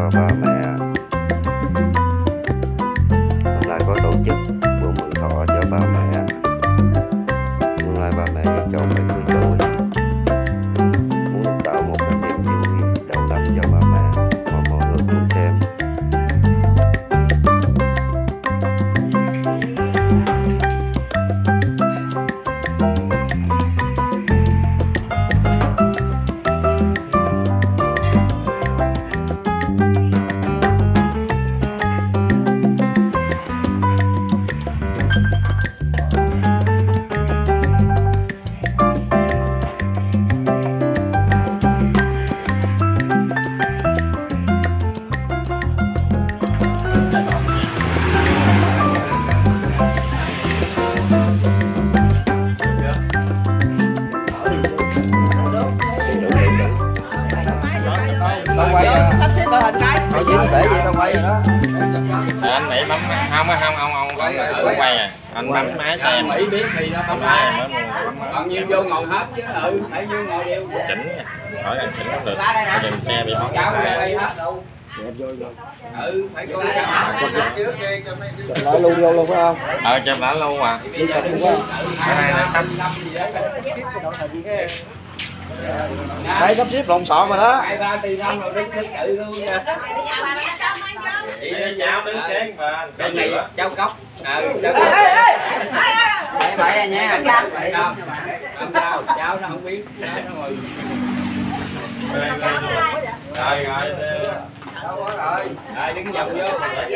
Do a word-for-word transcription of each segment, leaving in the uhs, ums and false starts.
ba mẹ. Hôm nay có tổ chức bữa mừng thọ cho ba mẹ. Hôm nay ba mẹ với chồng phải cưới tuổi, muốn tạo một cái niềm vui đầu năm cho ba mẹ. Mong mọi người cùng xem. Tao quay à. Sắp xếp hình cái. Tao dính để gì tao quay rồi đó. À, anh Mỹ bấm không không không ông ông quay quay quay à. Anh bấm máy cho em. Mỹ biết thì nó bấm máy. Còn nhiều vô ngồi hết chứ ừ, phải vô ngồi đều. Chỉnh khỏi là chỉnh không được. Bây giờ xe bị bóng. Cháu ra đây hết đâu. Đẹp vô vô. Ừ, phải coi cháu. Nói luôn vô luôn phải không? Ờ chụp đã lâu à. Đi chụp luôn quá. Cái này nó sắp Đây sắp xếp lộn xộn rồi đó. Hai ba tỷ năm rồi đứng đứng tự luôn nha. chị cháu đứng kế mà Cái này cháu cốc. Ừ, cháu Ê cốc. ê ê. Bậy bậy nha. Không, không sao, cháu nó không biết. Cháu nó ngồi. rồi rồi Rồi đứng vòng vô.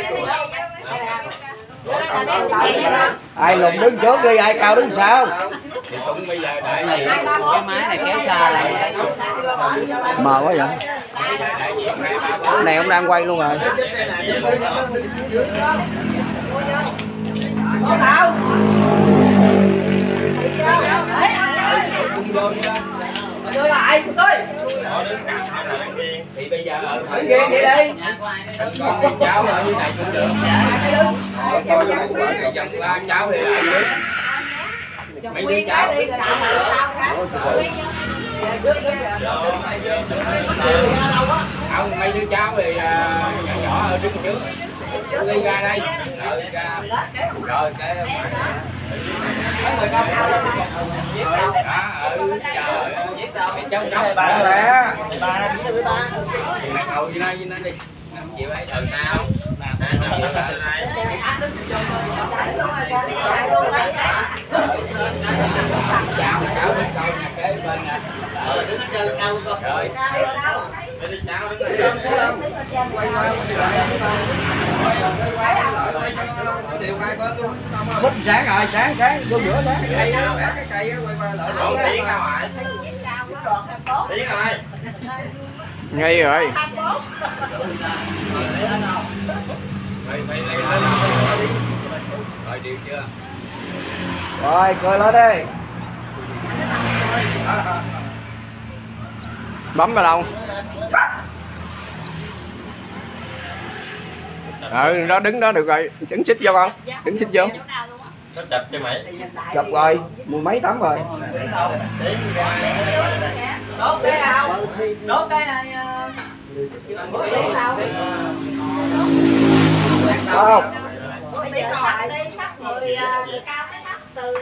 Ai lùn đứng trước đi, ai cao đứng sau. Thì cũng bây giờ đại này cái máy này kéo xa này Mờ quá vậy. Cái này ông đang quay luôn rồi. đưa lại tôi thì bây giờ ở thử ghê vậy đi con với cháu ở như này cũng được. Con dòng ba cháu thì lại trước. Mấy đứa cháu không, mấy đứa cháu thì nhỏ nhỏ ở đứng trước đi ra đây rồi ra rồi cái cháu cháu Ba lẹ. ba ngồi như này như này đi chịu ấy ở sao cháu cháu bên coi nhà kế bên nè đứng ở trên đâu rồi đi cháu đứng đây Bích sáng rồi, sáng sáng vô giữa sáng. Cây á, cái cây á quay qua lợi. tiếng ra ngoài tiếng rồi Ngay rồi. mày mày lấy rồi điều chưa Rồi, cười lên đi. Bấm vào đâu? Ừ, đó đứng đó được rồi. Đứng xích vô con. Đứng xích vô. nó chụp cho mày Chụp rồi, mười mấy tấm rồi. đốt cái nào đốt cái này Có không? Bây giờ sắp đi, sắp người cao cái thấp từ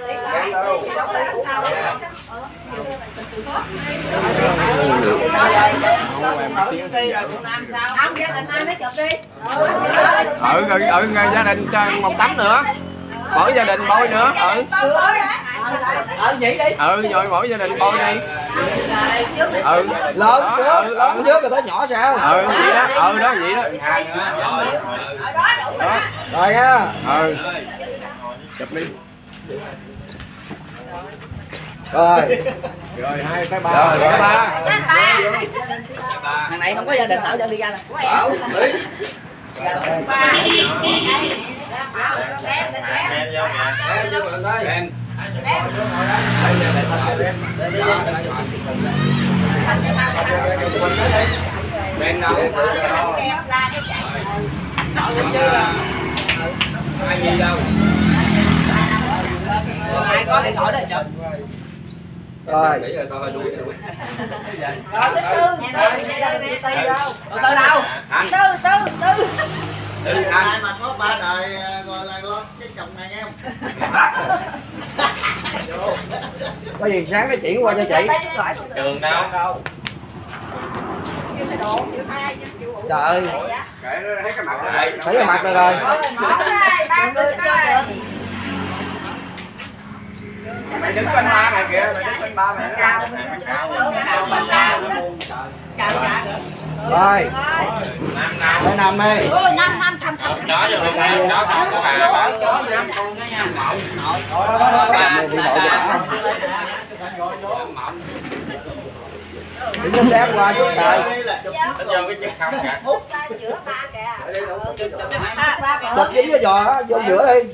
không gia đình ai mới chụp đi Ừ, ừ, ừ, gia đình cho một tấm nữa. Mỗi gia đình bôi nữa. Ừ. ờ vậy đi Ừ, rồi mỗi gia đình bôi đi. Ừ, lớn trước, lớn trước rồi tới nhỏ sao ừ, vậy đó, ừ đó, vậy đó. hai nữa Đó. Rồi nha. Ừ. Chụp đi. Rồi. Rồi hai tới ba. Rồi, tới ba. thằng này không có gia đình nào cho đi ra nè ba em vô nè em bên đâu ai gì đâu ai có điện thoại để chụp Rồi. Nghĩ là tao hơi đuổi đuổi. Rồi cái xương nhà đây nhà đây nè. Từ từ đâu? Tư tư tư. Tư anh. mà có ba đời gọi là lo cái chồng này em. Có gì sáng nó chuyển qua cho chị. Trường đâu? Trời ơi. Kệ nó thấy cái mặt rồi. Thấy cái mặt rồi rồi. Ba người coi. Mày đứng bên ba mày kìa, mày đứng bên ba mày. Cao bằng cao. Cao cả. Rồi. Nam nào? Đây nằm đi. Ôi năm năm thăm thăm. Chó vô luôn đi, chó không có bà. Chó năm con cái nha. Nội. Nội. Đó đó đó. Cầm đi nội cho đừng đem qua chút trời. Nó vô cái chiếc không kìa. Giữa ba kìa. Chụp giấy cái giò á, vô giữa đi.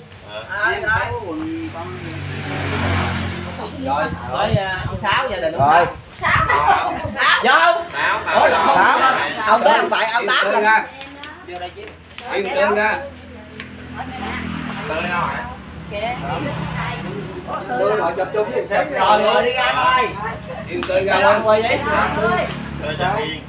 Rồi, tới ông Sáu gia đình ông Rồi. Sáu. Vô. Sáu, Ôi, sáu. Sáu. Ông tới ông phải ông Tám Tương là. ra. Yên tương ra. Tương rồi. Tương rồi chụp chung với xem. Rồi rồi đi ra thôi. Yên tương ra Ra luôn. quay đi. Rồi sao yên.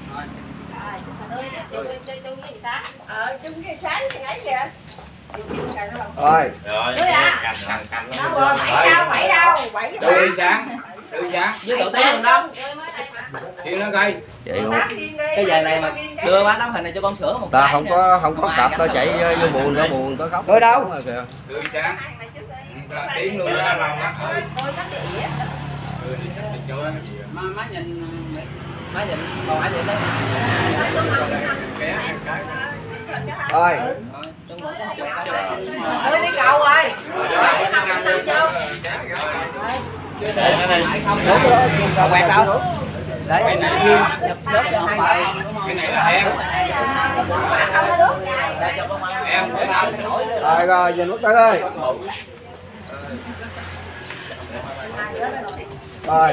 Ờ chung cái sáng thì ấy kìa. Rồi. Rồi, Rồi à. cành cành cành. Đâu rồi bảy đâu bảy đâu bảy. Đưa đi sáng. Đưa đi sáng. Với đầu tiên mình đâu? Yên nó coi. Vậy luôn. Cái giờ này mà đưa qua tấm hình này cho con sửa một Ta cái không nha. có không có Không ai cặp, gắn tao đâu. chạy vô buồn, tao buồn, tao khóc. Tôi đâu? Đúng rồi kìa. Đưa đi sáng. Tiếng luôn ra lòng á. Ôi các địa. Ừ, đi chỗ đó. Má má nhìn má nhìn còn ai vậy đấy. Rồi. Ơi đi cầu rồi. Để nó đi. Sao quẹt đâu? Đấy, Cái này chụp lớp cho hai người. cái này là em. Em để anh. Rồi rồi, giờ nút tới ơi. Rồi.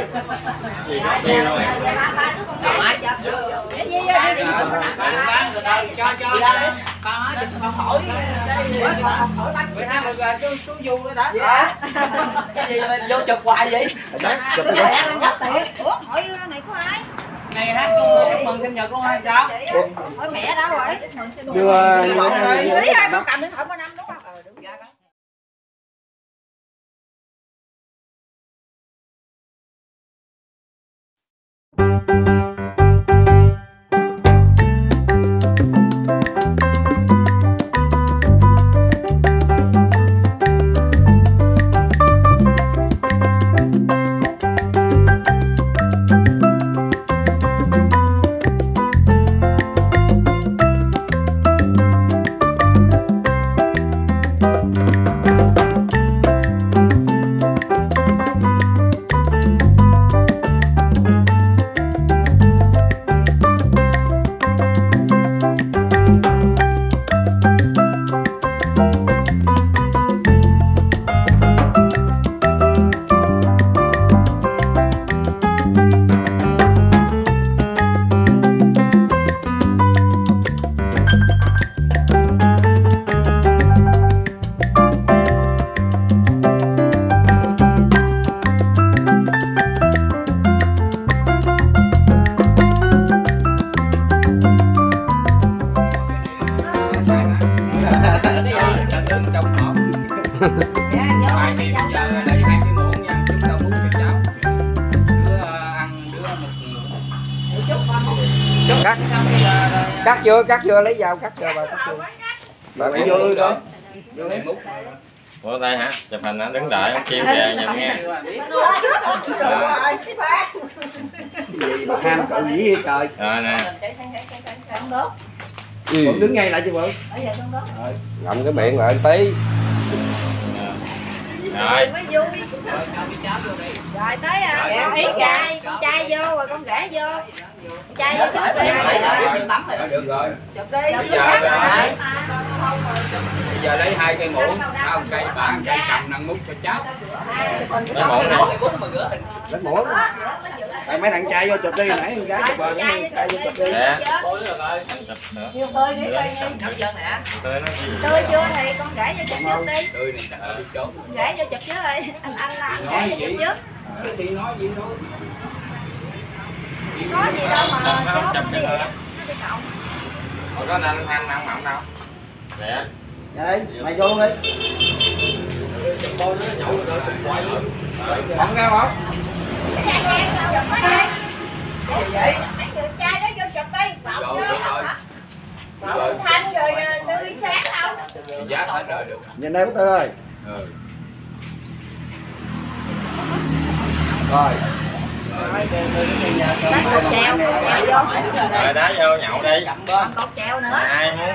Bán người ta cho cho ra con nói cho con hỏi bữa hai người chú chú du đó đó cái gì mà vô chụp hoài vậy Chụp đi. Ủa hỏi này có ai? này hát con mừng sinh nhật luôn hay sao Hỏi mẹ đâu rồi? Đưa Lý ơi con cầm điện thoại có năm đúng không? Ờ đúng. Hai thì bây giờ đây hai cái muỗng nha, chúng ta múc cho cháu. Đứa ăn đứa một Cắt. Cắt chưa, cắt chưa, lấy dao cắt cho bà, cắt chưa. Bà cũng vô coi. vô đây múc. Vô đây hả? Chụp hình hả? Đứng đợi ông chiêu về nhìn nghe. Gì mà ham cậu gì vậy trời. Rồi nè. Còn đứng ngay lại chứ bự. Ngậm cái miệng lại tí. Rồi. Mới vui. Rồi tới à, ý trai, con trai vô rồi con rể vô. Con trai vô trước đi. Được rồi. Chụp đi. Bây giờ bây giờ lấy hai cây muỗng, tháo một cây bả, một cây cầm năng múc cho cháu. Lấy muỗng này. Lấy muỗng. Tại mấy thằng trai vô chụp đi, nãy con gái chụp rồi, mấy thằng trai vô chụp đi. Nè. Chụp nữa. Nhiều tươi đi coi nha. Tươi nó gì? Tươi chưa thì con rể vô chụp trước đi. Tươi này chặt đi trốn. Con rể vô chụp trước đi. Anh anh là anh rể vô chụp trước. thì nói gì thôi. Có gì đâu mà Nó chốt chụp đi. cho nó. Đi cộng. Hồi đó anh ăn ăn mặn đâu. Dạ. Dạ đây, mày vô đi. Bắn ra không? Cái gì vậy? Mấy người trai đó vô chụp đi, bọng vô hả? Bọng thanh rồi đưa sáng đâu? Giá phải đợi được. Nhìn đây Bác Tư ơi. Ừ. Rồi. Lấy cột treo, treo vô. Rồi đá vô nhậu đi. Còn cột treo nữa. Ai muốn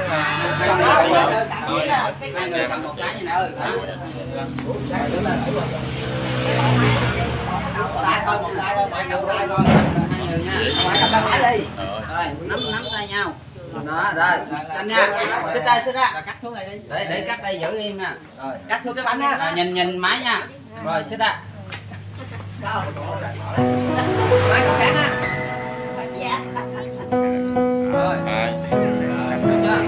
Hai người cầm một cái như nào ơi. Tay thôi, một tay thôi, ngoại cầm tay thôi. Hai người nha. Ngoại cầm tay phải đi. Rồi, nắm nắm tay nhau. Đó, rồi. Anh nha. Xích ra, xích ra. Cắt xuống đây đi. Để để cắt đây giữ yên nha. Rồi, cắt xuống cái bánh nha. Rồi nhìn nhìn máy nha. Rồi, xích ra. Máy còn cắt ha. Dạ. Rồi. Rồi. Cắt xuống chưa?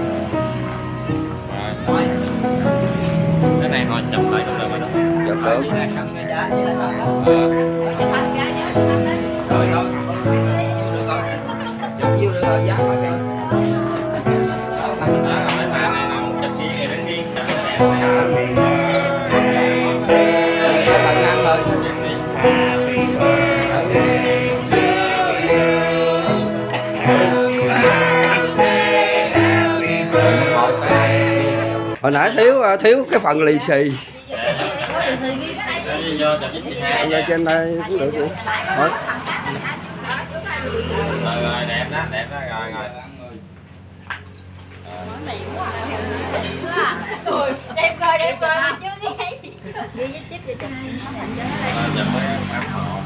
Rồi. Cái này thôi chụp lại cũng được rồi đó. Chụp được. Rồi thôi. Chụp nhiêu được rồi, giá rồi. Đó, cái pha này là một chặt xí này đến riêng. Hồi nãy thiếu thiếu cái phần lì xì. Đi vô chụp với hai. Ở trên đây cũng được vậy. Rồi. Rồi rồi đẹp đó, đẹp đó rồi rồi. Rồi, đem coi, đem coi mà chưa đi hay gì. Đi với chip vô cho hai. Rồi chụp với ám hộ.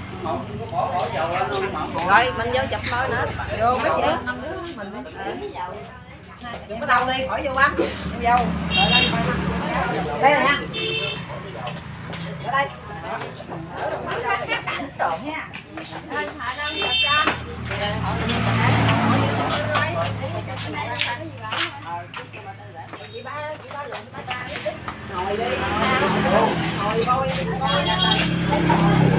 Rồi, mình vô chụp thôi nữa. Vô mấy đứa, năm đứa mình đi. Đừng có đâu đi, khỏi vô bấm. Vô. Rồi đây coi mặt. Đây rồi nha. Ở đây. Mấy cái cái cảnh trộn nha. Rồi, họ đang chụp cho. Chị ba, chị ba lượn ba ba. Ngồi đi. Ngồi coi, coi.